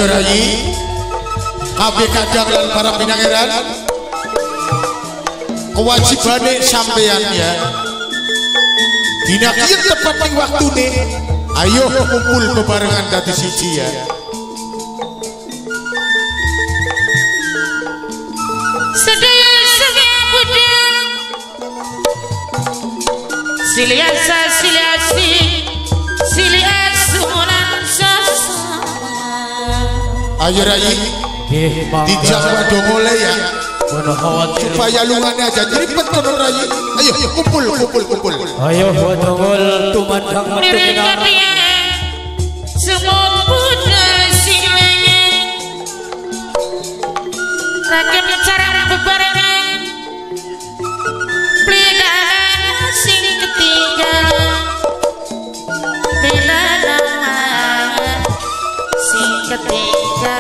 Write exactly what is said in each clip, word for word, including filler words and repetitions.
Ayo Rayi, kabeh kadang lan para pinangeran, kewajibannya sampean ya. Dina kieu tepat ning waktune, ayo kumpul bebarengan dadi siji ya. Sedaya sedaya budal, siliasa siliasi, siliasu lansasa. Ayo Rayi, dijak wado mulai ya. Supaya lungannya aja jeripet kono Rayi. Ayo kumpul kumpul kumpul. Ayo wadongol tumandang Mereka dia semua budal silanya. Rakyat cara bebarengan, pelihara sing ketiga, bela nama sing ketiga.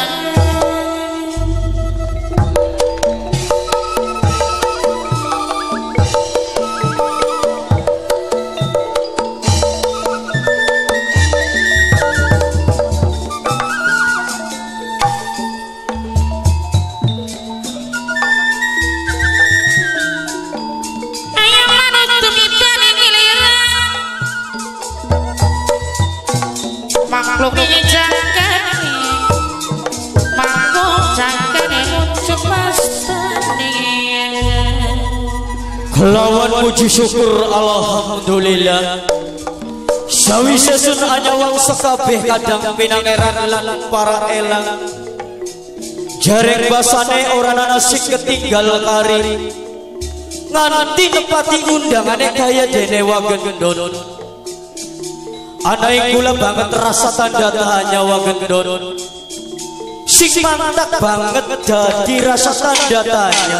Makhluk ini jangkane, makhluk jangkane muncul pastane. Kelawan puji syukur alhamdulillah. Sawise sun anyawang sekabeh kadang pinangeran lan para elang. Jareng basane ora ana sing ketinggal kari. Nganti nepati undangane kaya dene wagendon. Anai kula banget rasa tanda tanya wagendon, sing mantap banget jadi rasa tanda tanya.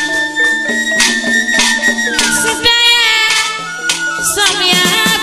Sedaya samya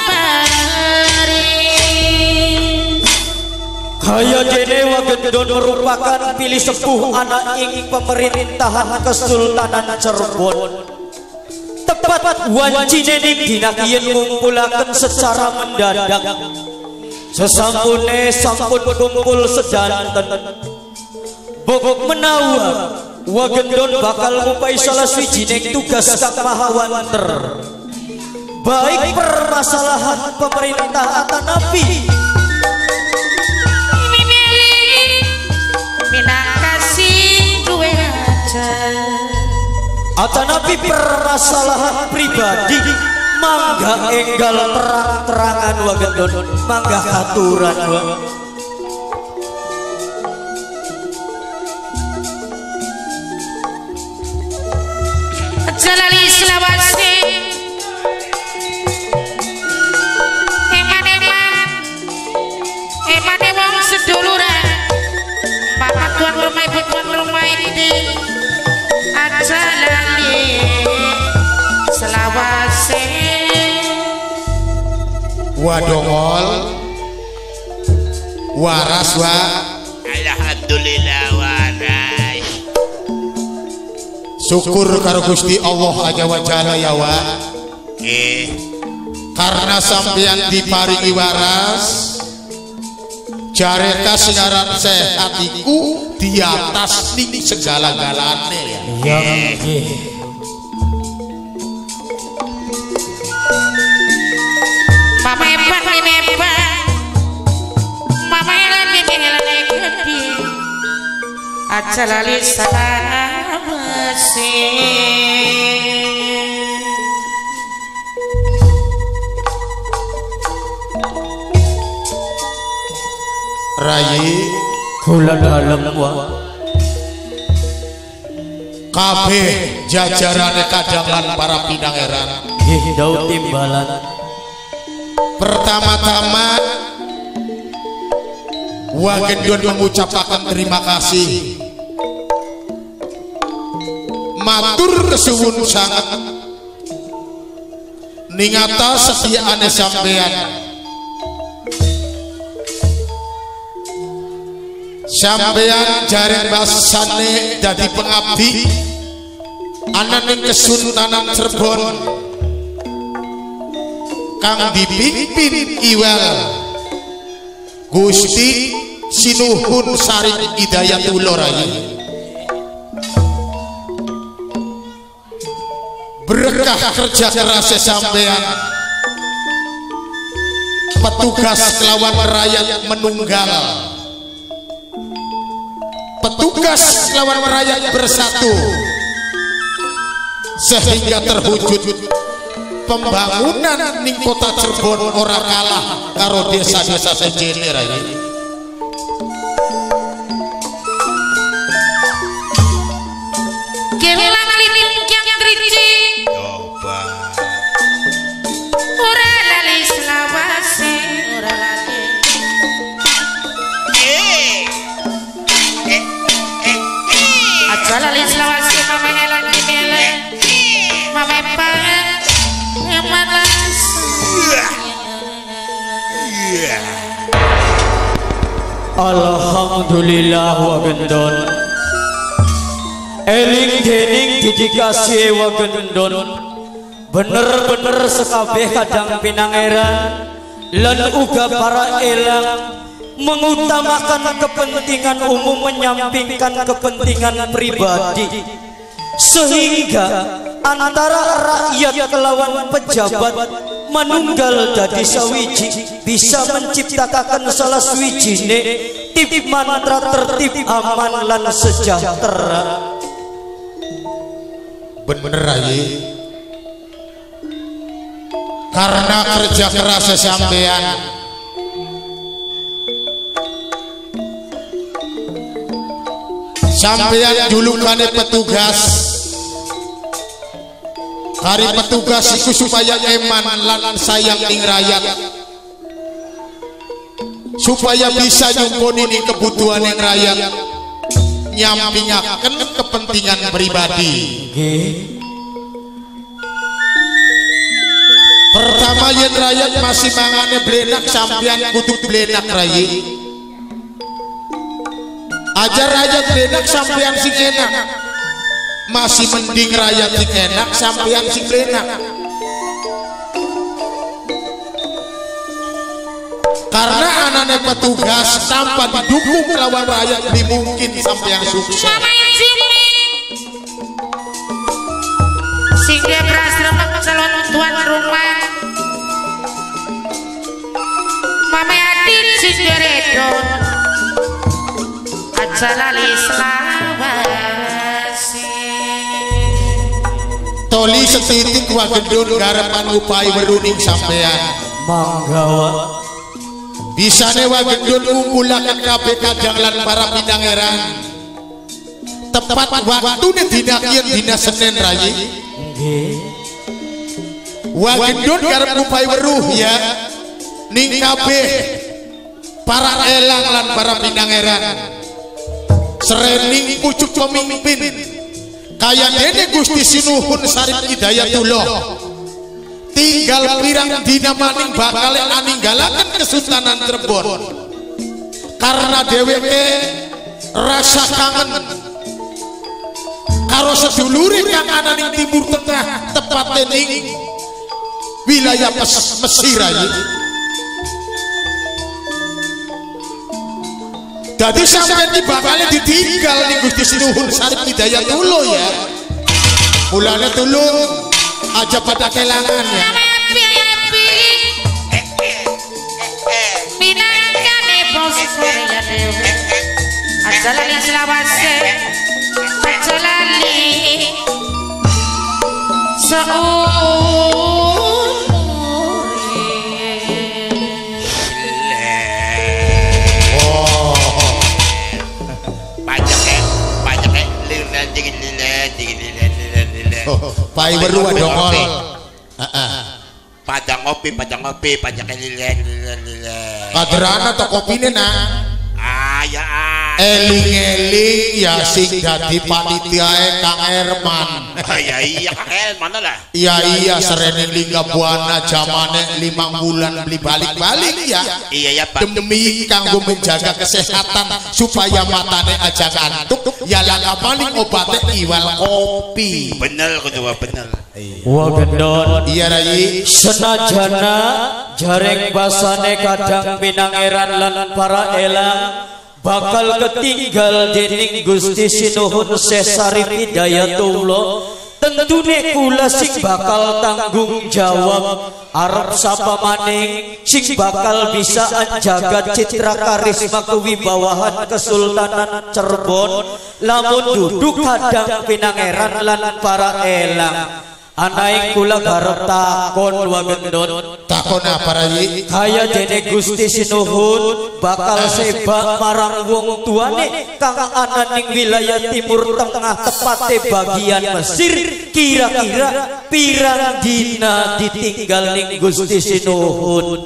paring, kaya dene wagendon merupakan pilih sepuh anak ing pemerintahan Kesultanan Cirebon. Tepat wancine ning dina kiyen ngumpulaken secara mendadak. Sesampune sampun kumpul sedanten, bokok menawa wagendon bakal ngupai salah sijining tugas kang maha wanter, baik permasalahan pemerintah Atanapi minakasih duwe aja. Atanapi permasalahan pribadi, mangga enggal terang-terangan wagendon, mangga aturan wa. Jalali selawase, eman-eman, eman-eman seduluran, bapak tuan rumah ibu tuan rumah ini. Jalali selawase, Wadongol, waras wa. Alhamdulillah waras. Syukur karo Gusti Allah aja wa jalla ya wa. Eh, Karena sampeyan diparingi waras, jareka singaran sehatiku di atas ning segala-galane ya. Ya nggih. mama hebat ini hebat, mama hebat ini gede. Aja lali selawase. Rayi Kula dalem wa. kabeh jajarane kadangan para pinangeran. Nggih daud timbalan. Pertama-tama wagendon mengucapkan terima kasih, matur kesuwun sangat ningata setiaane sampean. Sampean jareng basane dadi pengabdi ana ning Kesultanan Cirebon kang dipimpin Iwal Gusti Sinuhun Sari Hidayatullah Rai. Berkah kerja keras sampean, petugas kelawan rakyat menunggal, petugas kelawan rakyat bersatu, sehingga terwujud pembangunan ning kota Cirebon ora kalah karo desa-desa sejene Rai. Kelang lining yang driji coba ora lali selawase ora lali eh eh eh aja lali selawase mama helang mele mama pa malas Alhamdulillah wa gendon eling dening didikasi wa gendon bener-bener sekabeh kadang pinangeran lan uga para elang mengutamakan kepentingan umum menyampingkan kepentingan pribadi sehingga antara rakyat kelawan pejabat manunggal dadi sawiji bisa menciptakan salah suwijine tip mantra tertib aman lan sejahtera. Bener Rai, karena kerja keras sampean sampean julukannya petugas hari petugas iku supaya eman lan sayang ing rakyat, supaya bisa nyumponi ning kebutuhan yang rakyat, nyampingaken kepentingan pribadi. Pertama yen rakyat masih mangane blenak sampean kudu blenak Rai. Ajar rakyat blenak sampean sing enak. Masih mending rakyat sing enak sampean sing blenak. Karena anane petugas tanpa didukung lawan rakyat dimungkin sampean sukses. sehingga berasrama calon tuan rumah Mame Adin Sinderedon aja lali selawase toli setitik wa gendun garapan upai weruning sampean manggawa bisane wa gendun ngumpulaken kabeh kadang lan para pinangeran tepat waktune dina kiyen dina Senin Rai. Wa gendun garap upai weruh ya ning kabeh para elang lan para pinangeran serening pucuk pemimpin kaya dene Gusti Sinuhun Sari Hidayatullah tinggal pirang dina maning bakal aninggalaken Kesultanan Cirebon karena dheweke rasa kangen karo sedulure kang ana ning Timur Tengah tepate ning wilayah Mesir aja. Jadi sampai di bakalnya ditinggal nih Gusti Sinuhun Sari Hidayatullah ya. Mulane tulung aja pada kelangan ya. Minangkane bos Korea dewe aja lali selawase aja lali Pai weru dongol. Heeh. Padang ngopi, padang ngopi, padang lile lile lile. Kaderana to kopine nah. Ah ya. Eling-eling ya sing dadi panitiae Kang Herman. Ah ya iya Kang Herman lah. Iya iya serening lingga buana jamane limang bulan beli balik-balik ya. Iya ya Pak. Demi kanggo menjaga kesehatan supaya matane aja ngantuk ya langka paling obatnya iwal kopi. Bener kedua bener. Wa gendon Iya Rai. senajana jareng basane kadang pinangeran lan para elang bakal ketinggal dening Gusti Sinuhun Sesarip Hidayatullah. Tentune kula sing bakal tanggung jawab arep sapa maning sing bakal bisa jaga citra karisma kewibawahan Kesultanan Cirebon lamun duduk kadang pinangeran lan para elang. Anaing kula garep takon wagendon. Takon apa Rai? Kaya dene Gusti Sinuhun bakal sebak marang wong tuane kang ana ning wilayah Timur Tengah tepate bagian Mesir. Kira-kira pirang dina ditinggal ning Gusti Sinuhun?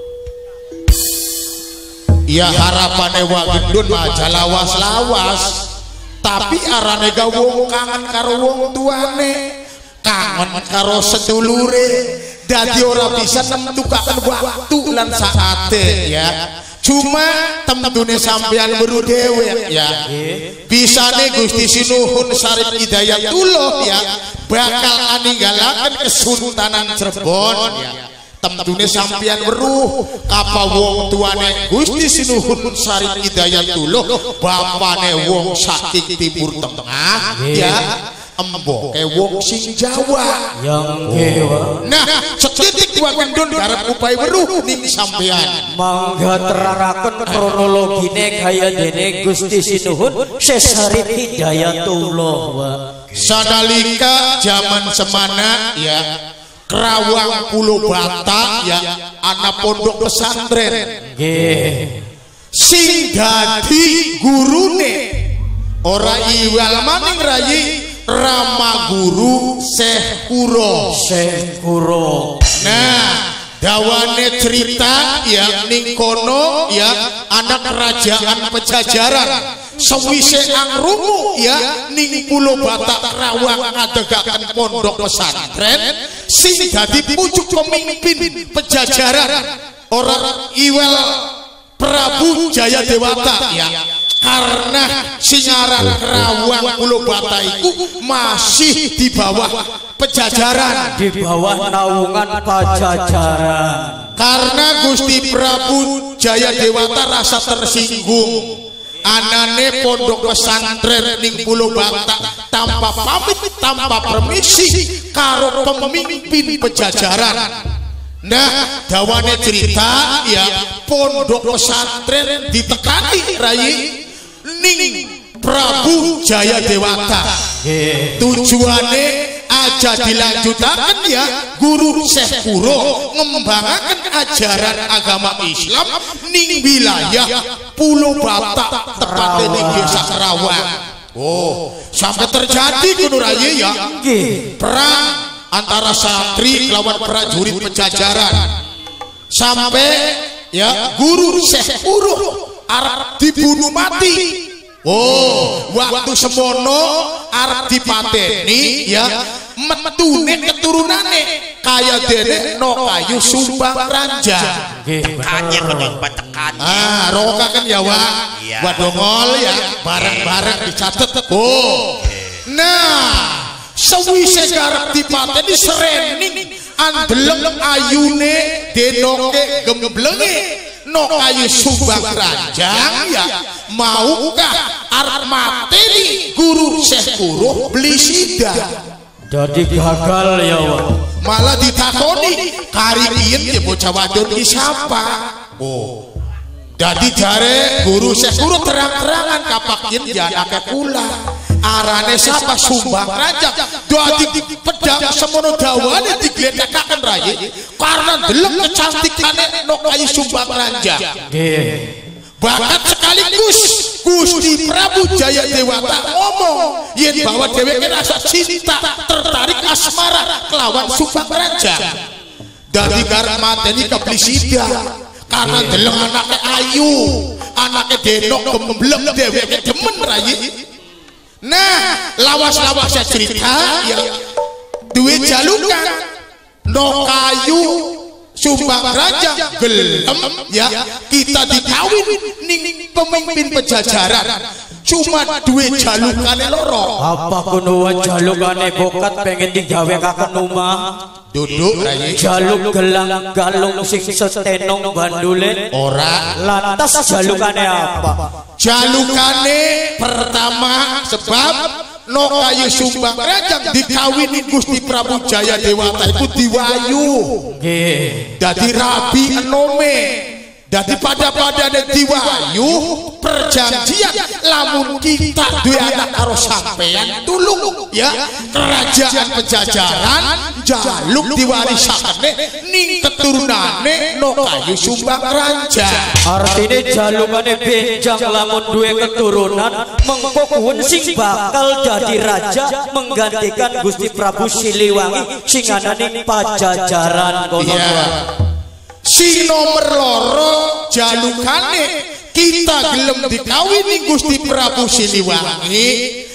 Ya harapane wagendon aja lawas-lawas, tapi arane ga wong kangen karo wong tuane, kangen karo sedulure, dadi ora bisa nentukaken waktu lan saate ya. Cuma temtune sampean weruh dhewe ya. Bisane Gusti Sinuhun Sarip Hidayatullah ya bakal aninggalaken Kesultanan Cirebon ya. Temtune sampean weruh apa wong tuane Gusti Sinuhun Sarip Hidayatullah bapane wong saking Timur Tengah ya. Emboke wong sing Jawa yang kewa. Nah, setitik wagendon garap upaya weruh ning sampean. Mangga terangaken kronologine kaya dene Gusti Sinuhun Sesarip Hidayatullah. Sadalika zaman semana ya Kerawang Pulau Bata ya ana pondok pesantren. Nggih. Sing dadi gurune ora iwal maning rayi Rama Guru Syekh Kuro. Syekh Kuro. Nah, dawane cerita ya ning kono ya anak kerajaan Pejajaran sewise angrumu ya ning Pulau Batak Rawang ngadegaken pondok pesantren sing dadi pucuk pemimpin Pejajaran ora iwel Prabu Jayadewata ya. Karena singaran Kerawang Pulau Bata itu masih di bawah Pejajaran, di bawah naungan Pajajaran. Karena Gusti Prabu Jayadewata rasa tersinggung anane pondok pesantren ning Pulau Bata tanpa pamit tanpa permisi karo pemimpin Pejajaran. Nah, dawane cerita ya pondok pesantren ditekani rayi ning Prabu Jayadewata. Tujuane aja dilanjutaken ya Guru Syekh Kuro ngembangaken ajaran agama Islam ning wilayah Pulau Batak tepatnya ning Desa Kerawang. Oh, sampai terjadi kudu rayi ya perang antara satri lawan prajurit Pejajaran sampai ya Guru Syekh Kuro arep dibunuh mati. Oh, waktu semono arep dipateni ya metune keturunane kaya dene Nokayu Sumbang Ranjang. Tekannya kudu tekan. Ah, rokaken ya Wak. Wadongol ya bareng-bareng dicatet. Oh. Nah, sewise garap dipateni serening andeleng ayune denoke gemblenge Nokayu Sumbang Ranjang ya maukah arep mateni Guru Syekh Kuro beli sida. Jadi gagal ya Wak. Malah ditakoni kari iyen ya bocah wadon iki sapa. Oh, dadi jare Guru Syekh Kuro terang-terangan kapak yen ya anake kula arane sapa Sumbang Ranjang. Dadi pedang semono dawane digledhekaken rayi karena deleng kecantikane Nokayu Sumbang Ranjang. Nggih. Bahkan sekaligus Gusti Prabu Jayadewata ngomong yen bahwa dheweke rasa cinta tertarik asmara kelawan Sumbang Ranjang. Dadi karep mateni keblisida karena deleng anake ayu, anake denok gembleng dheweke demen rayi. Nah, lawas-lawas cerita ya duwe jalukan Nokayu Sumbang Ranjang gelem ya kita dikawin ning pemimpin Pejajaran cuma duwe jalukane loro. Apa kuno jalukane bokat pengen digawe kaken omah? Duduk rayi. Jaluk gelang galung sing setenong bandule ora. Lantas jalukane apa? jalukane pertama sebab no kayu sumbang rajang dikawini Gusti Prabu Jaya Dewata itu diwayu nggih dadi rabi enome dadi pada-pada diwayu perjanjian lamun kita duwe anak karo sampean tulung ya kerajaan Pejajaran jaluk diwarisake ning keturunane no kayu sumbang raja artine jalukane benjang lamun duwe keturunan mengko kuwen sing bakal dadi raja menggantikan Gusti Prabu Siliwangi sing ana ning Pajajaran kono yeah. Si nomor loro jalukane kita gelem dikawini Gusti Prabu Siliwangi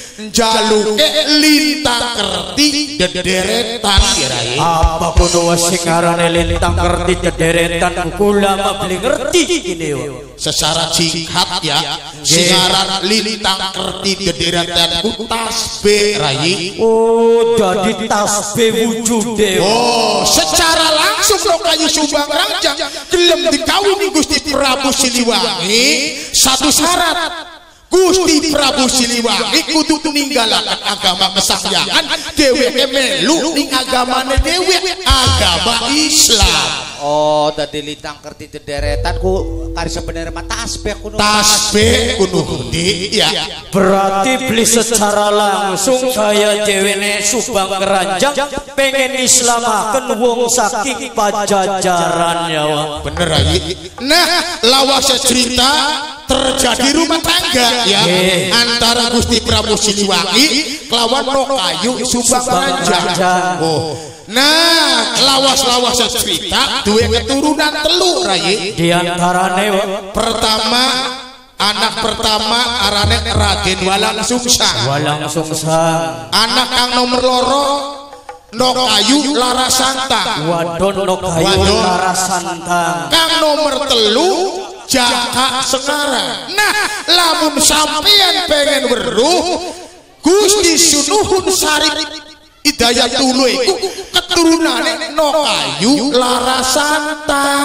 jaluke lintang kerti dederetan kirai apa kuno sing arane lintang kerti dederetan kula mabli ngerti kene yo secara singkat ya singaran lintang kerti dederetan ku tasbih rai oh jadi tasbih wujude oh secara langsung lo kayu sumbang ranjang gelem dikawini Gusti Prabu Siliwangi satu syarat Gusti Prabu Siliwangi kudu ninggalaken agama kesaktian dheweke melu ning agamane dhewe agama Islam. Oh, dadi lintang kerti dederetan ku kari sebenarnya mah tasbih kuno. Tasbih kuno Gusti ya. Berarti beli secara langsung kaya dewene Subang Keranjang pengen islamaken wong saking Pajajaran ya. Bener aja. Nah, lawas cerita terjadi rumah tangga ya yeah. Antara Gusti Prabu Siliwangi kelawan no kayu Subang Keranjang. Oh. Nah, lawas-lawas cerita dua keturunan telu rai. Di antarane pertama anak pertama arane Raden Walang Sungsang. Walang Sungsang. Anak kang nomor loro no kayu Larasantang. Wadon no kayu Larasantang. Kang nomor telu Jaka Sekarang. Nah, lamun sampeyan pengen weruh Gusti Sunuhun Sari Hidayatullah iku keturunane no kayu Larasantang.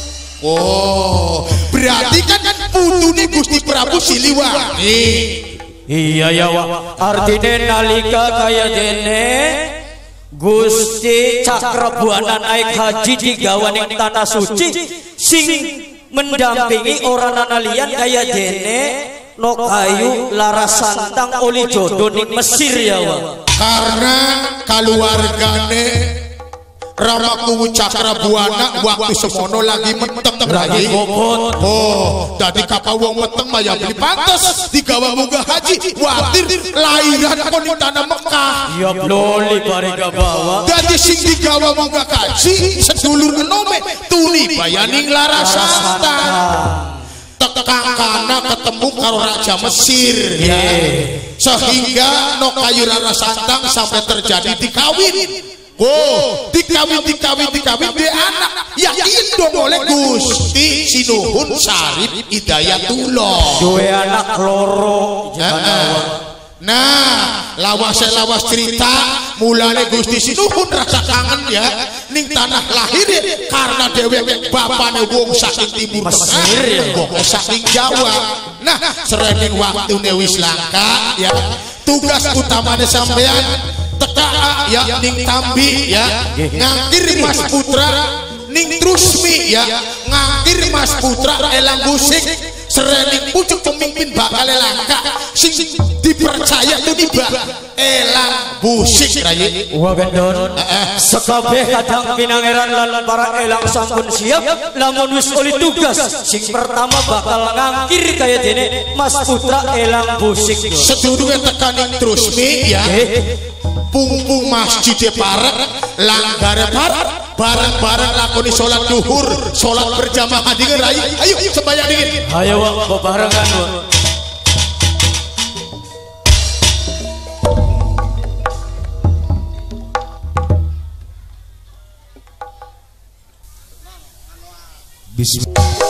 Oh, berarti kan putune Gusti Prabu Siliwangi. Iya ya wa. Artine nalika kaya dene Gusti Cakrabuana naik haji digawaning tanah suci sing mendampingi orang analian kaya dene no kayu Larasantang oli jodoh ning Mesir ya wa. Karena keluargane Ramakuwu Cakrabuana waktu semono lagi meteng lagi bobot. Oh, dadi kapal wong meteng mah ya beli pantes digawa munggah haji watir lahiran kon di tanah Mekah. Ya bloli barega bawa. Dadi sing digawa munggah haji sedulur enome tuli bayaning Larasantang. Tekang kana ketemu karo Raja Mesir ya. Sehingga no kayu Larasantang sampai terjadi dikawin. Oh, dikawin dikawin dikawin dia anak yang indong oleh Gusti Sinuhun Sarip Hidayatullah. Dua anak loro. Nah, lawas lawas cerita mulane Gusti Sinuhun rasa kangen ya ning tanah lahir karena dheweke bapane wong saking timur tengah wong saking Jawa. Nah, sering waktune wis langka ya. Tugas utamane sampean teka ya ning Tambi ya ngangkir Mas Putra ning Trusmi ya ngangkir Mas Putra elang busik serening pucuk pemimpin bakal langka sing dipercaya tuh tiba elang busik rayi wa gendon sekabeh kadang pinangeran lan para elang sampun siap lamun wis oli tugas sing pertama bakal ngangkir kaya dene Mas Putra elang busik sedurunge tekan ning Trusmi ya pungpung masjid parek langgare parek bareng-bareng lakoni sholat duhur sholat berjamaah dingin rai ayo sembahyang dingin ayo wa bebarengan wa Bismillah.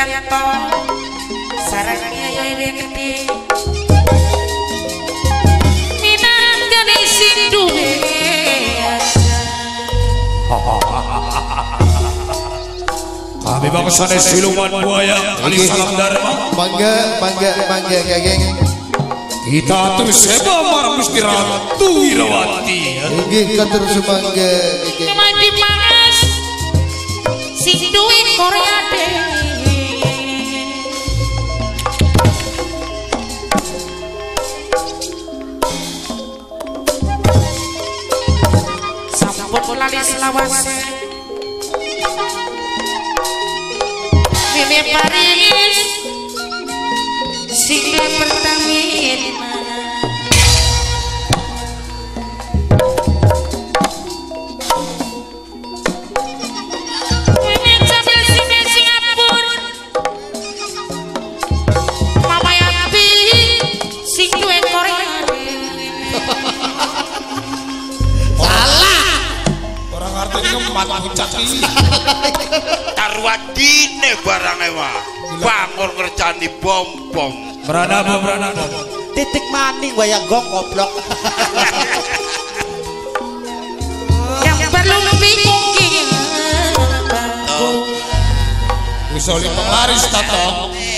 Supriyanto sareng Yaya Gede minangkane sing duwe kami bangsane siluman buaya kali salam dharma Mangga, mangga, mangga, Kakek. kita terus seba marang Gusti Ratu Wirawati. Inggih katur semangga, Kakek. mandi mangas sing duwe Korea de sampun lali selawase Mimi Paris sing pertamina Mimi sambil sing Singapura Mama Yapi sing duwe Korea Orang artinya keempat puncak ini. Tarwadine barangnya mah bangun ngercani bom-bom Beranaba, beranaba. Titik maning wayang gong goblok. yang perlu mungkin Usoli penglaris tato.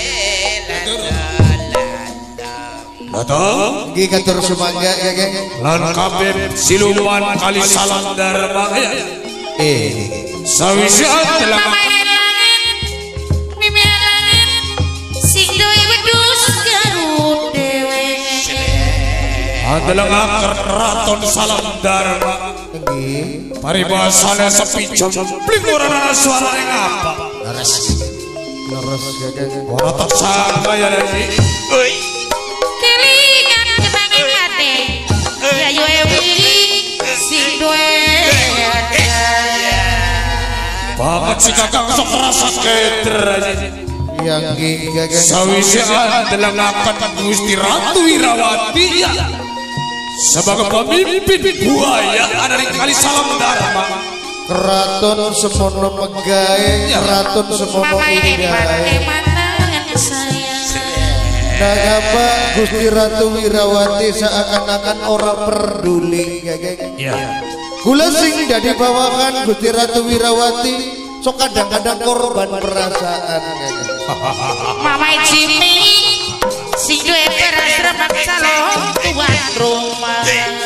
Datang Inggih katur semangga, Kakek. lan kabeh siluman kali salam dharma ya. Eh, Sawise telah Mama elangin Mimi elangin sing duwe wedhus garut dewe adalah akar keraton salam dharma. inggih. Paribasane sepi jempling ora suara yang apa. Leres, Kakek. Ora tak sangka ya lagi. Oi kelingan kenangan hati ya yo ewi sing duwe Banget si kakang sok rasa keder aja. Yang inggih, Kakek. Sawise adalah ngakan Gusti Ratu Wirawati ya. Sebagai pemimpin buaya ada di kali salam dharma. Keraton semono megae, keraton semono Mama ini indah. bagaimana saya Nagapa Gusti Ratu Wirawati seakan-akan orang peduli, Kakek. Ya. Kula sing dadi bawahan Gusti Ratu Wirawati sok kadang-kadang korban perasaan, Kakek. Mama Jimmy sing duwe beras remak salon tuan rumah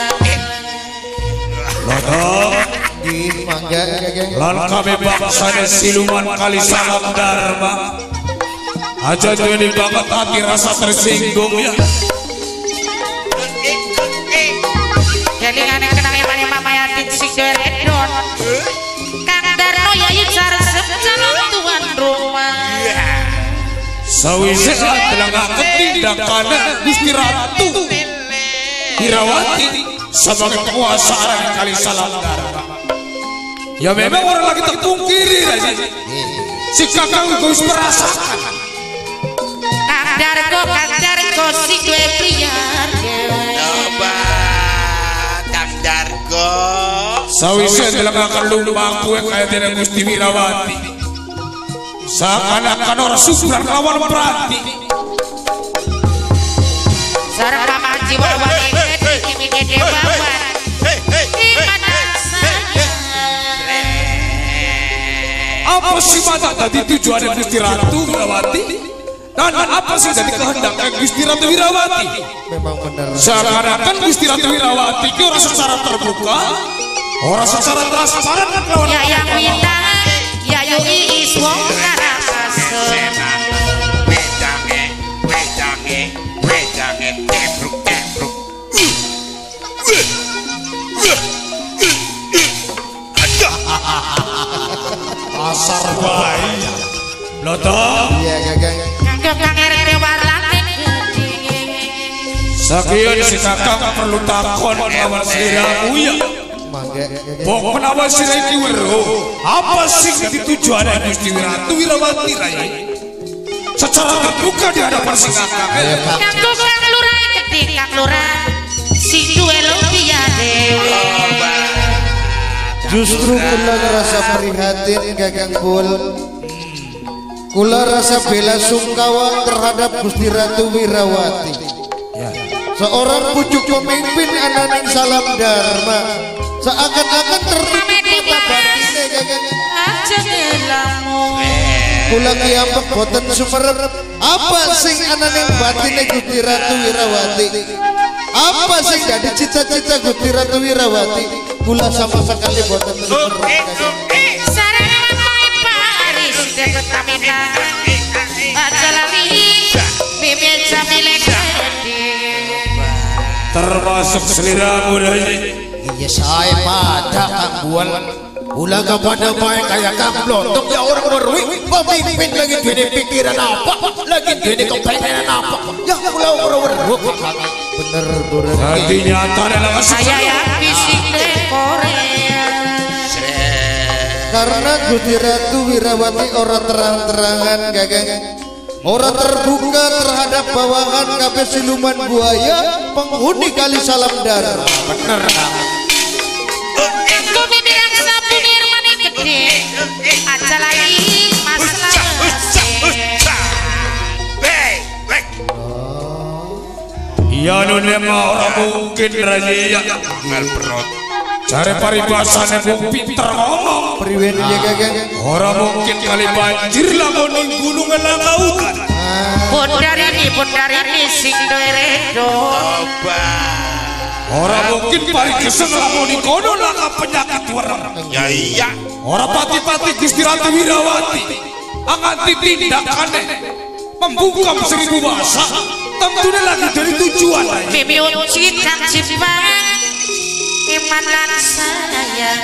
Lodong Nggih, mangga, Kakek. lan kami bangsane siluman kali salam dharma. Aja jadi banget hati rasa tersinggung ya. kelingan kenang emane Mama Yatin sing duwe redon Kang Darno yayu cara calon tuan rumah Sawise adalah ngakan tindakan Gusti Ratu Wirawati sebagai penguasa di kali salam dharma. Ya memang orang lagi terpungkiri aja. Si kakang gus merasakan. Kang Darko Kang Darko sing duwe priyan coba Kang Dargo Sawise adalah ngakan lumbang kue kayak dengan Gusti Wirawati. Seakan-akan orang subran lawan berarti. sareng Mama Haji Wawan gede kimi gede wawan di mana saya Apa sih mata tadi tujuan Gusti Ratu Wirawati? Dan apa sih jadi kehendak Gusti Ratu Wirawati? Memang benar. Seakan-akan Gusti Ratu Wirawati itu orang secara terbuka, orang secara transparan kan kawan. ya yang minta ya yo iis wong karasa wedange wedange wedange tebruk tebruk Pasar bayi. Lotong. Iya, Kakek. Kanggo Kang R T warlane gede Sakian si kakak perlu takon lawan sliramu ya. Mangga, Kakek. Pokok nama si Reki Wero. Apa sih tujuan Gusti Ratu Wirawati Rai? Secara terbuka di hadapan si kakak. Kanggo Kang Lurah gede Kang Lurah sing duwe lumpia dewe Justru kula ngerasa prihatin, Kakang Bul. kula rasa bela sungkawa terhadap Gusti Ratu Wirawati. Seorang pucuk pemimpin ananing salam dharma, seakan-akan tertutup mata batine kakang. Aja ngelamu. Kula kiampek boten sumerep apa sing ananing batine Gusti Ratu Wirawati. Apa sing dadi cita-cita Gusti Ratu Wirawati? Kula sama sekali boten sumerep. Sarana mai paris deket kamina. Aja lali bibir samile gede. Termasuk seliramu dari iya saya pada Kang Bual ulah kepada baik kayak Kang Blontok ya orang berwi pemimpin lagi gini pikiran apa lagi gini kepengenan apa ya ulah orang berwi Bener bener. jadi nyata adalah Saya yang bisik di Korea. Karena Gusti Ratu Wirawati ora terang-terangan kakang, ora terbuka terhadap bawahan kabeh siluman buaya penghuni Kali Salam Dharma. bener Kang Bumi bilang sabu nirmani gede. Aja lagi masalah. iya nun memang orang mungkin raja Mel perut. cari paribasanya mung pinter ngomong Priwen ya kakang. orang mungkin kali banjir lamun ning gunung langaukan Bundar ini bundar ini sing redo. orang mungkin pari kesel lamun ning kono langka penyakit warang Ya iya. orang pati-pati Gusti Ratu Wirawati akan tindakannya membungkam seribu bahasa tentunya lagi dari tujuan Bibi uncit kang jibang. Iman lan saya.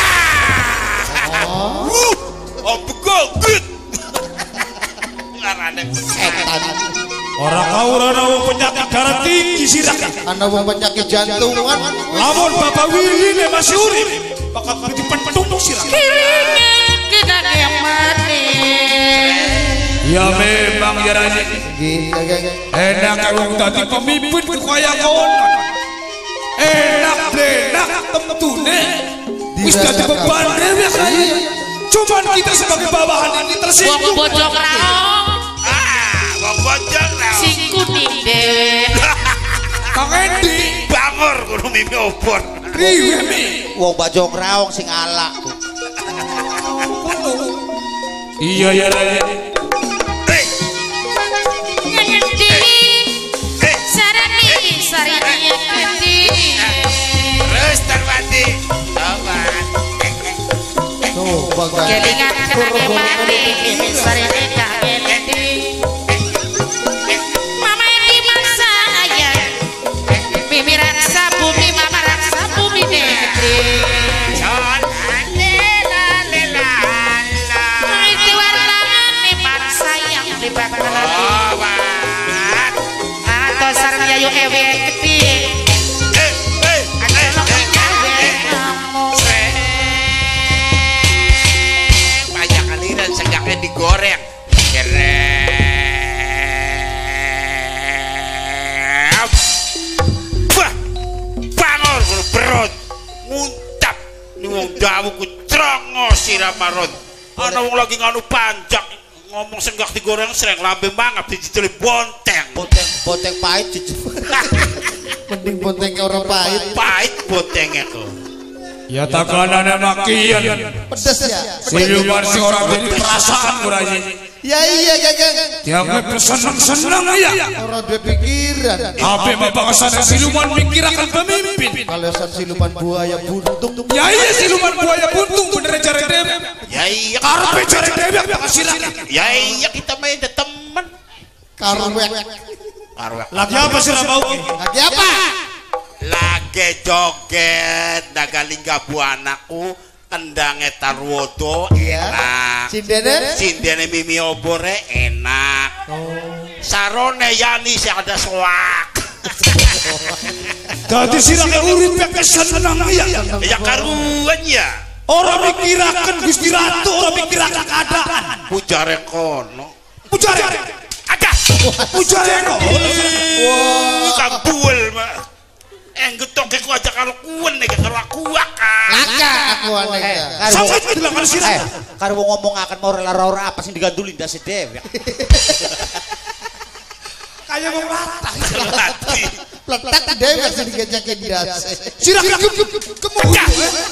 Oh begol gut. Ngarane setan. orang kau orang penyakit darah tinggi sirakan Ana wong penyakit jantungan. lamun Bapak Willy le masih urip bakal dipentung sirakan Kiringin kita kemana? ya memang ya raja Nggih kakang. enak wong dadi pemimpin kaya konon enak enak tentunya wis dadi beban dhewe kaya cuman kita sebagai bawahan ini Wong tersinggung bojong raong. Ah, wong bojong lah. Sing kuning dewe. Kang Endi Bangor kudu mimi obor. riwe mi Wong bajong raong sing alak. iya ya raja Hei, Ngendi. hei. Sarani sarini ngendi. Terus Tarwati. Aman. Coba kakang. Kelingan kena mati. Sarini gak ngendi. Mama ini masa saya. Mimi raksa bumi mama raksa bumi ngendi. Jon lela lela la. Itu warnaan memang sayang di bakalan. Awan. Atau sarang yayu ewe gede. Eh, eh, Ada eh, lo eh, kawe eh. kamu. Sreng. Banyak aliran segaknya digoreng. Keren. Wah, Bangor kudu perut. Nguntap. Ini wong dawu ku trongo siramarot. Ana wong lagi nganu panjang ngomong senggak digoreng sreng lambe mangap dijituli bonteng. Boteng boteng pahit jujur. Mending bontengnya orang pahit. Pahit bontengnya tuh. ya takanannya makian Pedes ya. siluman si orang jadi perasaan raja Ya iya kakang. tiap senang-senang ya Orang dua pikiran. apa mabakasan siluman mikirakan pemimpin Kalau san siluman buaya buntung. ya iya siluman buaya buntung bener cari dewe Ya iya karpe cari dewe apa silakan Ya iya kita main de temen. Karwek. Arwah. lagi apa sih mau Lagi apa? Lagi joget Nagalingga buanaku kendangnya Tarwodo enak. Sindene. Sindene mimi obore enak. Sarone Yani si ada soak. jadi silakan urip yang senang ya Ya karuan ya. orang mikirakan Gusti Ratu orang mikirakan keadaan Pujare kono. pujare Ada. pujare kok Wah, kabuel mah. Eh getok aku aja kalau kuen nih kalau aku akak. Laka aku aneh. Eh, sampai bilang sirah karo wong ngomongaken mau ora-ora apa sing diganduli ndase dhewe. Kayak wong latah. Pletek dhewe sing digejek ndase. Sirah kemudian.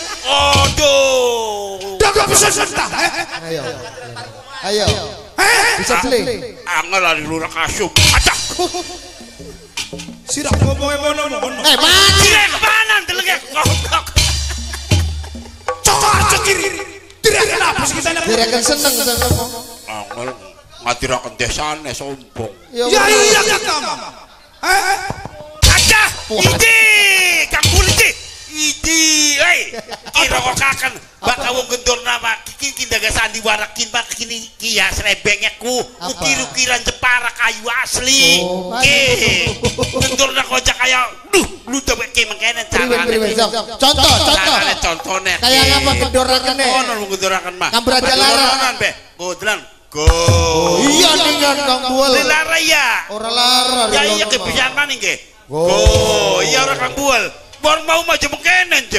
Aduh. Dak bisa sentah. Ayo. Ayo. Bisa beli. Angel lari lurah kasum. Acak. Sirah ngomongnya mono-mono. Eh, mati. Direk kemana? Delengnya goblok. Cokor cekir. Direk kenapa sih kita? Direk seneng sama. Angel ngatiraken desane sombong. Ya iya kita mah. Eh, Acah. Idi. Kang Kuliti. Idi. Hei. Kira kok kaken. Bakal wong gendor nama kiki kindaga sandiwara kin bak kini kia srebengekku ukir-ukiran Jepara kayu asli. Ke. Gendor nak kocak kayak duh lu coba ke mengkene carane. Contoh, contoh. Contone. Kayak apa gendorakane? Ono lu gendoraken mah. Kampra jalaran be. Godlan. Go. Iya dengan Kang Bual. Lara ya. Ora lara. Ya iya kebiasaan maning ke. Go. Iya ora Kang Bual. Bor mau maju mengkene je.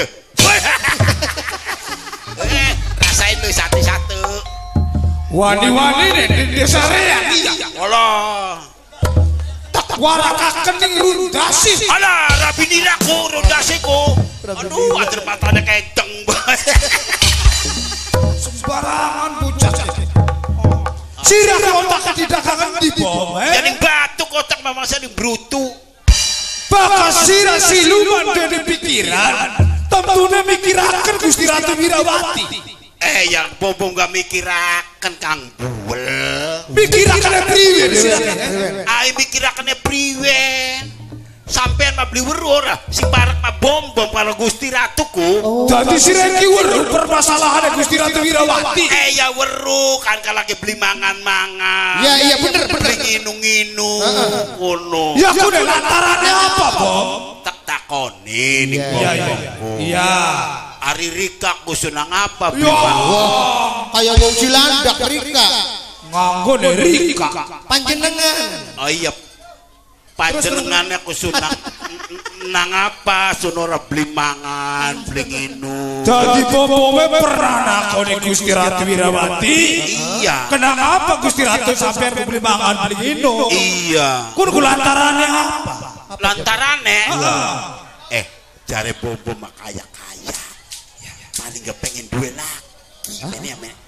Eh, rasain lu satu-satu. wani-wani deh di desa rea iya. Allah. Tak warakaken ning rundasi. Alah, rabi niraku rondasiku. Aduh, atur matanya kenceng banget. Sembarangan bocah. Sirah otak di dagangan di bom. Jadi batuk otak memang saya di brutu. Bakal sirah siluman dari pikiran. Tentunya mikirakan Gusti Ratu Wirawati. Eh yang bobo gak mikirakan Kang Buel. Mikirakannya priwen. Ayo mikirakannya priwen. Sampean mah beli weruh ora si parek mah bom bom kalau Gusti Ratuku. Jadi si Reki weruh permasalahan Gusti Ratu Wirawati. Eh ya weruh kan kalau lagi beli mangan-mangan. Ya iya bener bener. Beli nginu-nginu. Kono. Ya aku deh lantarannya apa bom? Tak takoni nih Iya iya. Iya. Ari Rika kusunang apa? Ya. Wah, kayak wong Cilandak Rika. Nganggo deh Rika. Panjenengan. Oh iya. Panjenengannya kusunang nang apa sunora beli mangan, beli nginu. Jadi bobowe pernah nakoni Gusti Ratu Wirawati. Iya. Kenapa Gusti Ratu sampai beli mangan beli nginu? Iya. Kun lantarannya apa? Lantarane. Eh, jare bobo mah kaya-kaya. Paling gak pengen duwe lagi. Ini ya, men.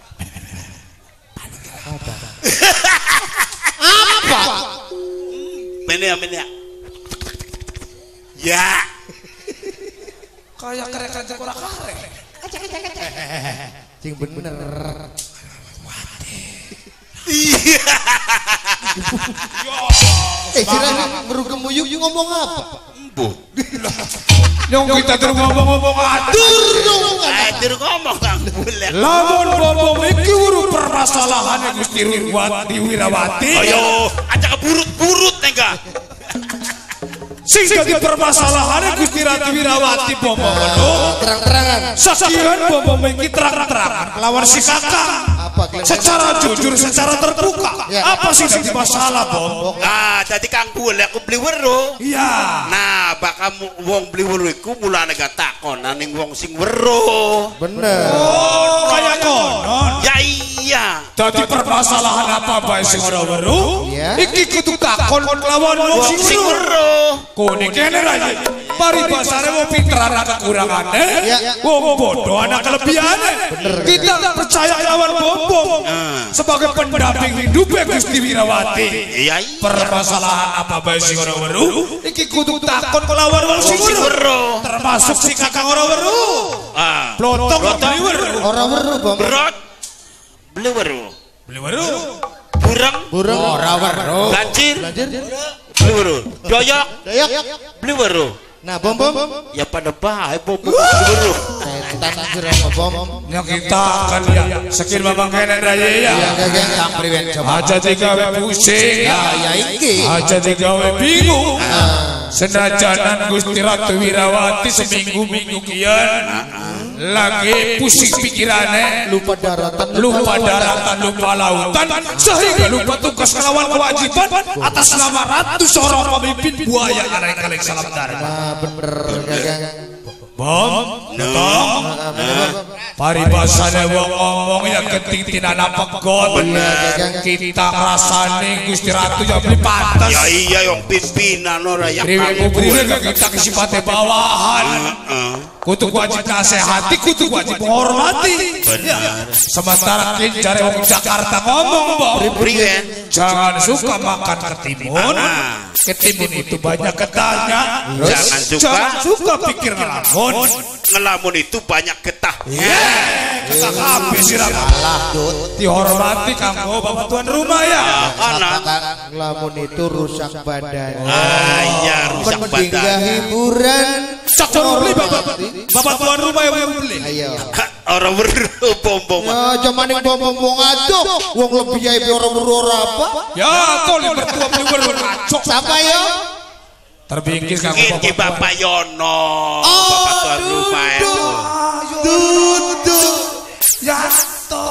Apa? Men ya, men ya. Ya. Kayak kerekan cekora karek. Cing bener. Iya. Eh, sirah ngerugem muyuk ngomong apa? Embuh. Yang kita terus ngomong-ngomong atur dong. Eh, terus ngomong Kang Bulet. Lamun bobo iki urut permasalahan Gusti Wirawati Wirawati. Ayo, aja keburut-burut nengga. Sing jadi permasalahan Gusti Ratu Wirawati bobo meno. Terang-terangan. Sakian bobo iki terang-terangan lawan si Kakang. Apa klaim? Secara jujur, secara terbuka. Ya. Apa sih jadi masalah, Bom? Nah, jadi Kang Bulet aku beli weruh. Iya. Nah, bakal wong beli weruh iku mulane gak takonan ning wong sing weruh. Bener. Oh, kayak konon. Ya iya. Jadi permasalahan apa bae sing ora weruh? Iya. Iki kudu takon lawan wong Wong sing sing weruh. weruh. Kone kene ra iki. Paribasane wong pinter ana kekurangane, wong bodoh ana kelebihane. Kita percaya lawan Bom sebagai pendamping hidup Gusti Wirawati. Iya. Permasalahan apa bae sing ora weruh? Iki kudu takon kelawan wong sing weruh. Termasuk si Kakang ora weruh. Ah. Plotong beli weruh. Ora weruh, Bang. Berot. Beli weruh. Beli weruh. Burang. Burung ora weruh. Banjir. Banjir. Beli weruh. Doyok. Doyok. Beli weruh. Nah, Bom Bom. Ya pada bae bom beli weruh. Setan sirah Bom. Nya kita kan ya sekir mamang kene raya ya. Kang priwen coba. Aja digawe pusing. Ya ya iki. Aja digawe bingung. Senajanan Gusti Ratu Wirawati seminggu-minggu kian lagi pusing pikirannya, Lupa daratan. lupa daratan, lupa lautan, sehingga lupa tugas melawan kewajiban atas nama ratu seorang pemimpin buaya yang kalian salam darat. Nah, bener, Kakang. Bom, datang. Ah, bener, Bom. Paribasane wong ngomong ya keting tinana pegot. Kita ngrasane Gusti Ratu ya beli pantes. Ya iya yang pimpinan ora ya. Riwek priwe kita kesipate bawahan. Kudu wajib nasehati, kudu wajib menghormati. Benar. Sementara kincare wong Jakarta ngomong, Mbok. Jangan suka makan ketimun. Ketimun itu banyak getahnya. Jangan suka Jangan suka pikir ngelamun. Ngelamun itu banyak getah. Yeah, ketah habis sirah. Dihormati kanggo bapak tuan rumah ya. Anak ngelamun itu rusak badan. Ah iya rusak Mending gak badan. hiburan. Cocok beli bapak. Bapak tuan rumah yang mau beli. Ayo. Orang berbom-bom. Ya cuman yang bom-bom ngaco. Wong lebih ya orang berora apa? Ya, tolong bertua beli beracok. Siapa ya? Terbingkis kanggo Iki bapak. Bapak Yono. Bapak tuan rumah itu. Duduk. Yanto.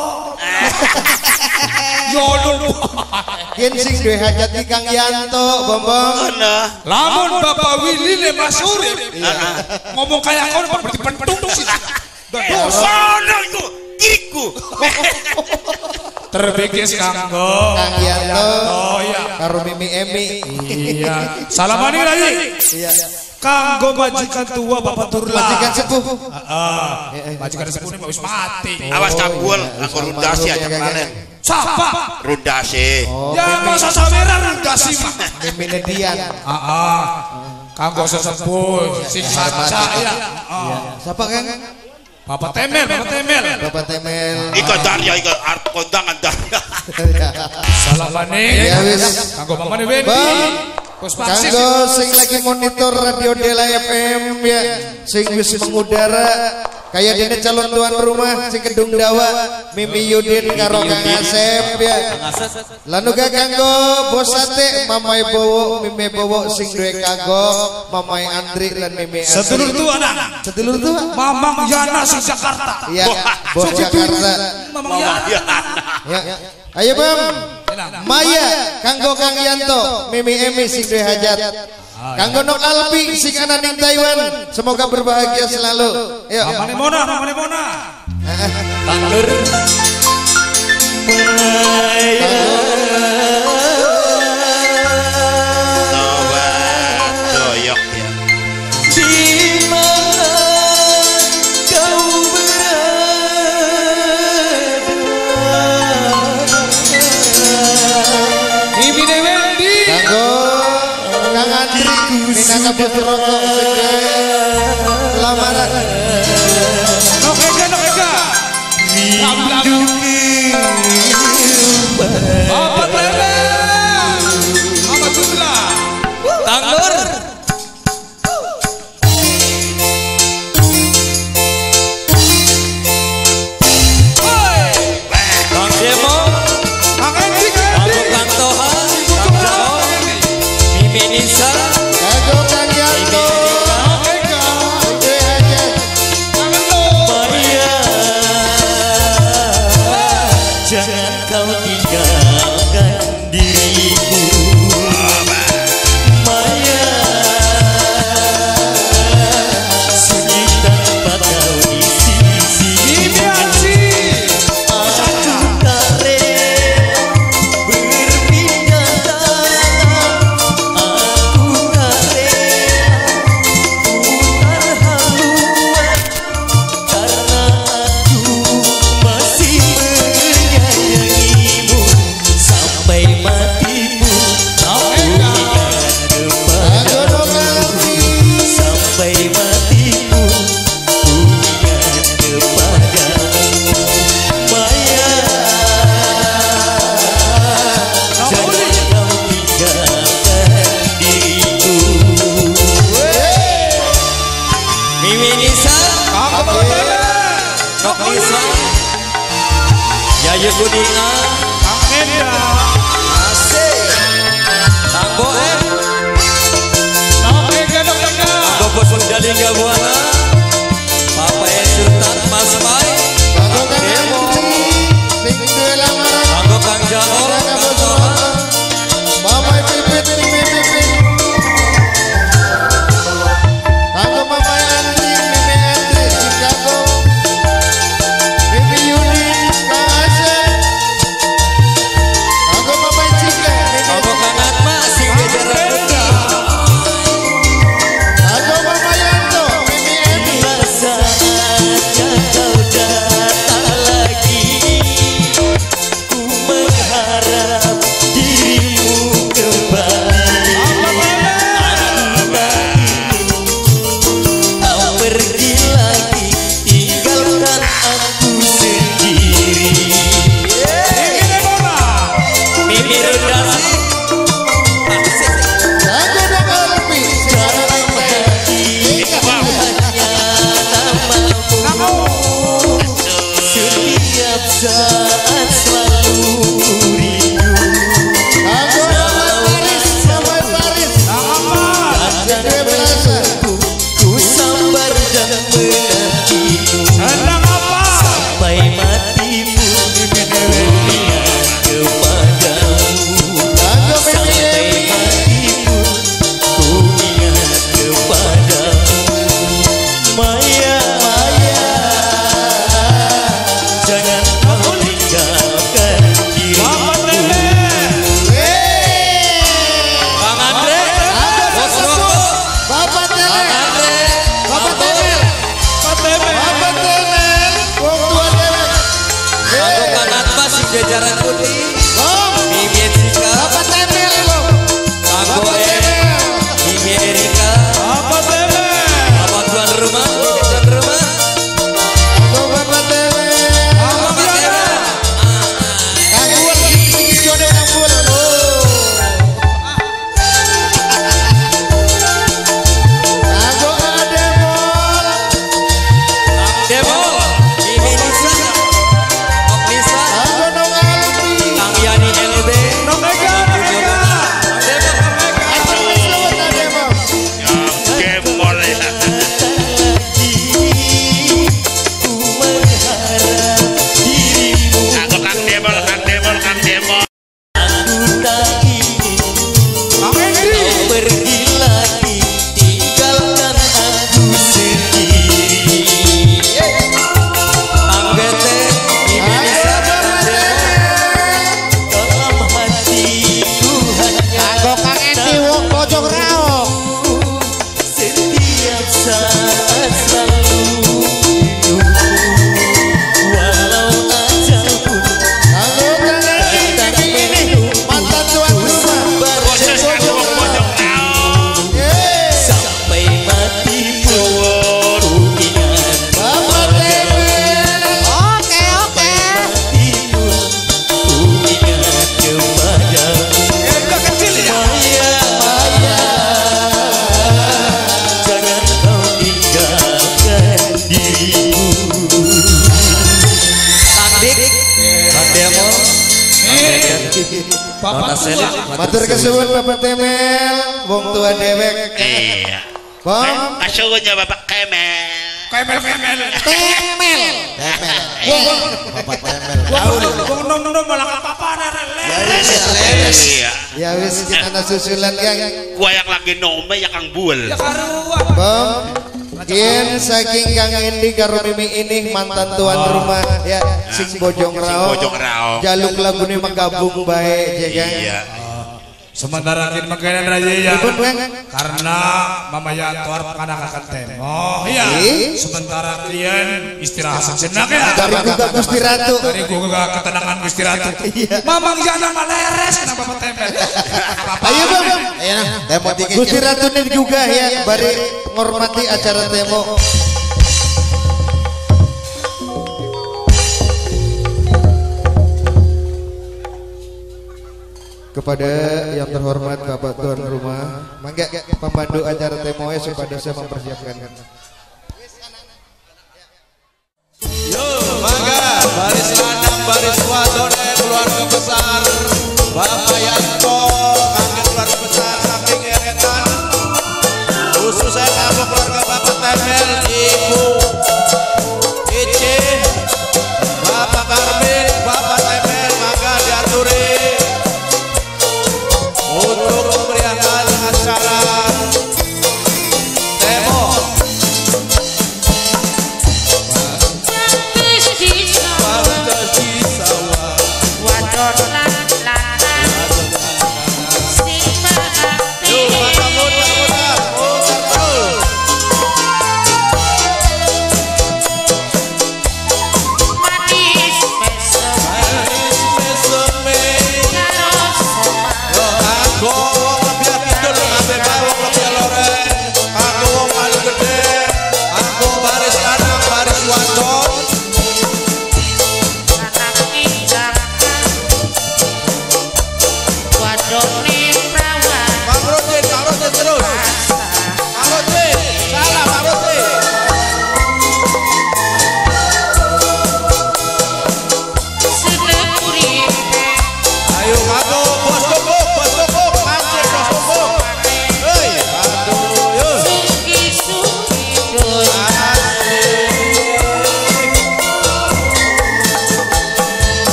Yono. Yen sing duwe hajat ki Kang Yanto, Bombong. Mana? Lamun Bapak Willy le Mas Urip. Ngomong kayak kau berarti pentung sih. Sono iku, kiriku. Terbingkis kanggo Kang Yanto. Oh iya. Karo Mimi Emi. Iya. Salamani lagi. Iya. Kanggo majikan tua Bapak Turla. Majikan sepuh. Heeh. Majikan sepuh ini wis mati. Awas kabul, aku rundasi aja kemarin. Siapa? Rundasi. Ya masa saweran rundasi mah. Mimi Nedian. Heeh. Kanggo sesepuh sing saja ya. Siapa Kang? Bapak Temel, Bapak Temel. Bapak Temel. Ika Darya, ika art kondangan Darya. Salamane. Ya wis. Kanggo mamane Wendy. Bang. Puspaksis. Kanggo sing lagi monitor Radio Dela F M ya, sing wis mengudara kayak dene calon tuan rumah sing Kedung Dawa, Mimi Yudin karo Kang Asep ya. Lalu gak kanggo Bos Sate, Mamai Bowo, Mimi Bowo sing duwe kagok, Mamai Andri lan Mimi Asri. Sedulur tua anak. Sedulur tua. Mamang Yana sing Jakarta. Iya, Bos Jakarta. Mamang Yana. Ya. Ayo Bang. Maya kanggo Kang Yanto, Mimi Emi sing duwe hajat. Kanggo Nok Alpi sing ana ning Taiwan, semoga berbahagia selalu. Ayo. Mamane Mona, Mamane Mona. Tandur Coba doyok ya. di mana kau berada. Mimi Dewendi. Kanggo Kang Andri minangka bojo rokok sing duwe lamaran. Nok Ega, Nok Ega. Bapak Lele. Mama Tundra. Tandur Kang Demo, Kang Endi, Kang Kang Endi. Kang Tohan, Kang Jao, Mimi Nisa, Kanggo Kang Yanto, Ega. sing duwe hajat. Kang Endo. Maya, jangan kau tinggalkan diriku. Maya, sunyi tanpa kau di sisi. Mimi Aji. Aku tak rela berpindah tangan. Aku tak rela putar haluan, karena aku masih menyayangimu sampai matimu. Aku ingat Kanggo Nok kepadamu Alpi. sampai matimu. Ku ingat kepadamu, Maya. Jangan kau tinggalkan diriku. Mimi Nisa, Kang Bapak Lele. Nok Nisa, Yayu Kuningan, Kang Enda. Tanggo M, Nok Ega, Nok Ega. Tanggo Bos Jalinga Buana, Papa Sultan Mas Mai, Kanggo Kang Andri sing duwe lamaran. Tanggo Kang Jao, Minangka Kang bojo Tohan, rokok. Mamai Pipit, Mimi Pipit. Kanggo Mamai Andri, Mimi Andri sing kagok. saat selalu rindu. Aku Paris, sampai Paris. Ku sabar dan menantimu sampai mati pun ingat kepadamu. Sampai mati pun ku ingat kepadamu. Maya, Maya, jangan kau tinggalkan diriku. Bang Andre, Bapak Temel, Bapak Temel, Bapak Temel, wong tua dewek. aku kanat masih jajaran putih. Mimi Jika, Bapak Temel lo, aku Bapak eh, Temel. Mimi Erika, apa Bapak tuan rumah, Mimi tuan rumah, Aku Bapak Temel. Bapak Kera. Aku lagi sing jodoh nang bulan. Aku ada mall. Demol, Mimi Nisa,Ok Nisa, Aku nong Aldi. Kang Yani L B, Nok Mega, Demol, Aku wis lewat ada mall. Yang gemol ya. ku mengharap dirimu. Aku Kang Demol, Kang Demol, Kang Demol. Aku tak ingin kau pergi lagi, tinggalkan aku sendiri. Anggete, Mimi Nisa, dalam hatiku hanya Aku kangen di wong pojok raok. setiap saat selalu rinduku. Walau ajal pun Aku kangen datang ini menunggu, mantan tuan rumah. sabar Proses dan aku pojok raung. Yeay. sampai mati pun ku ingat Bapak Temel. Oke, oke. mati pun ku ingat kepadamu. Maya, Maya, jangan kau tinggalkan diriku. Andik, Kang Demol, Nona Sela, Matur kesuwun Bapak Temel, wong tua dewek. Iya. Bang, Kasuhunnya Bapak Kemel. Kemel kemel. Temel. Bapak Temel. Wong nom nom malah apa-apa Iya. Ya wis kita na susulan Kang. Gua yang lagi nome ya Kang Buel. Bang, yen saking Kang Endi karo Mimi ini mantan tuan rumah ya sing bojong raok. Bojong raok. Jaluk lagune menggabung bae ya Kang. Iya. Sementara kita makanan raja ya. Ibun Kang. Karena Mama Yantor anak akan temo. Iya. Sementara kalian istirahat sejenak ya. Dari juga Gusti Ratu. Dari gua ketenangan Gusti Ratu. Mamang jangan maleres kenapa Bapak Tempel. Ayo Bang. Ayo nah, temo dikit. Gusti Ratu ini juga ya bari ngormati acara temo. Kepada yang terhormat Bapak Tuan Rumah, mangga pembantu acara temoe supaya saya mempersiapkan. Yo, mangga baris lanang baris wadone keluarga besar Bapak Yanto kangge keluarga besar saking eretan khususnya kangge keluarga Bapak Temel, Ibu Ici, Bapak Karmin, Bapak Temel, mangga diaturi untuk memeriahkan acara temo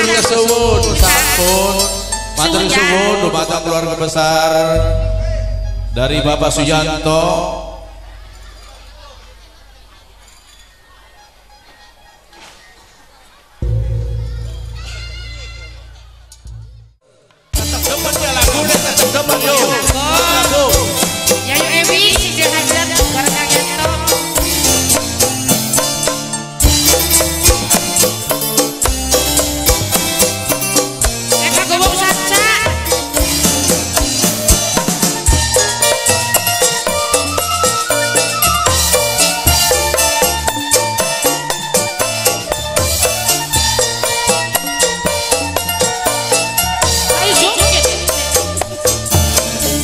matur suwun sampun matur suwun dumateng keluarga besar dari Bapak Suyanto. Yayu Ewi si Jahadat bareng Yanto. Eka gowong saja. Ayo,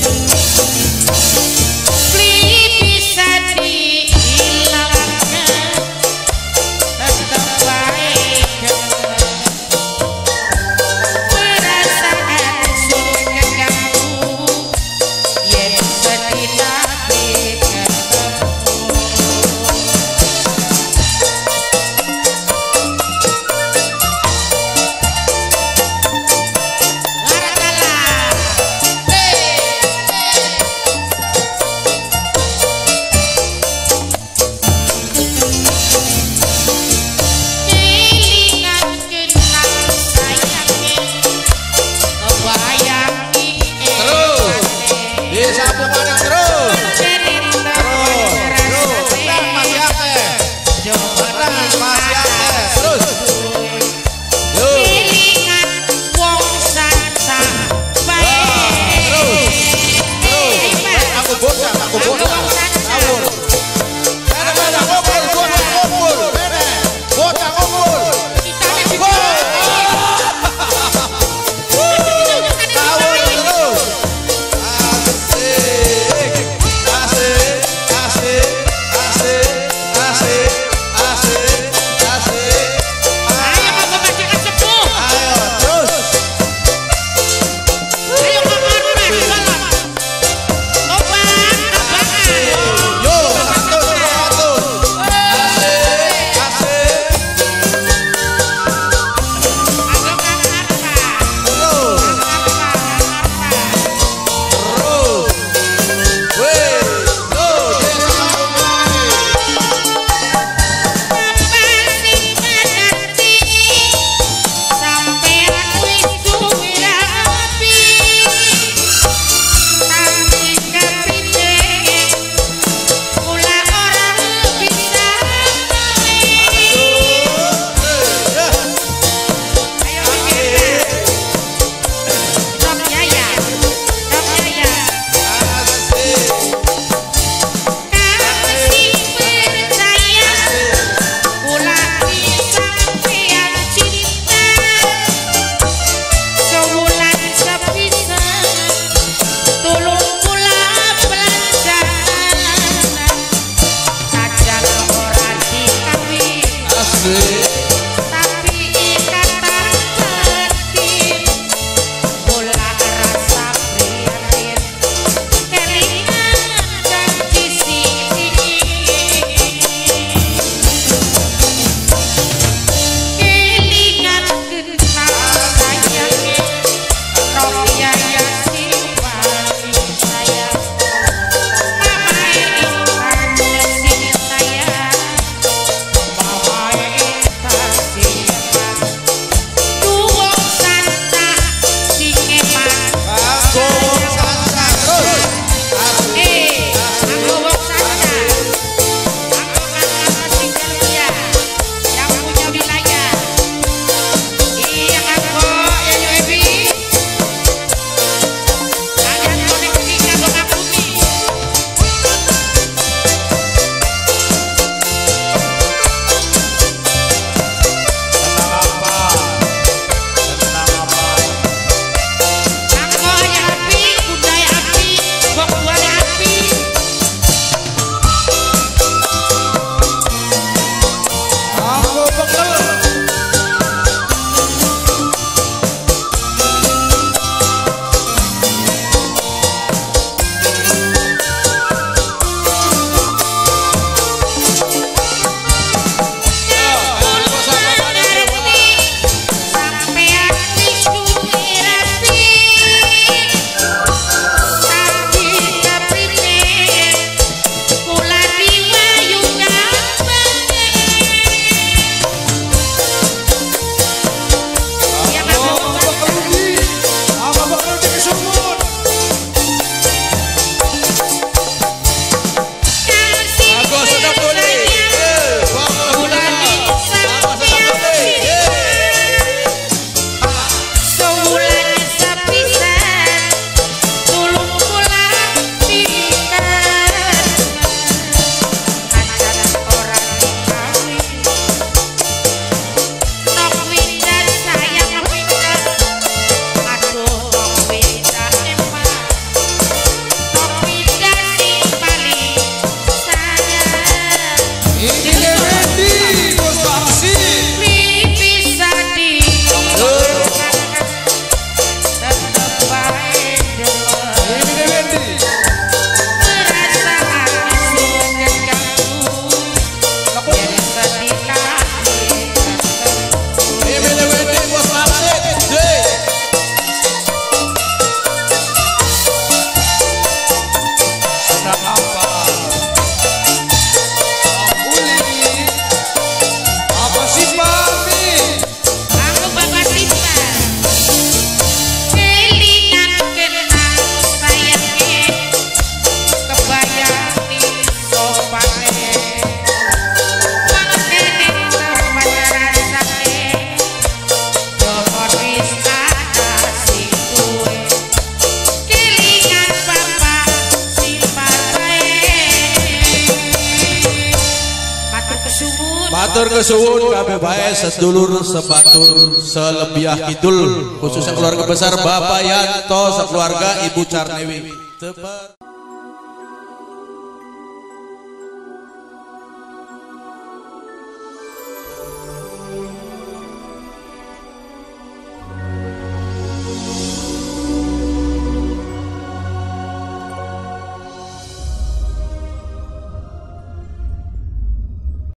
Matur suwun kabeh bae sedulur sebatur selebiah kidul khususnya keluarga besar Bapak Yanto sekeluarga Ibu Carnewi.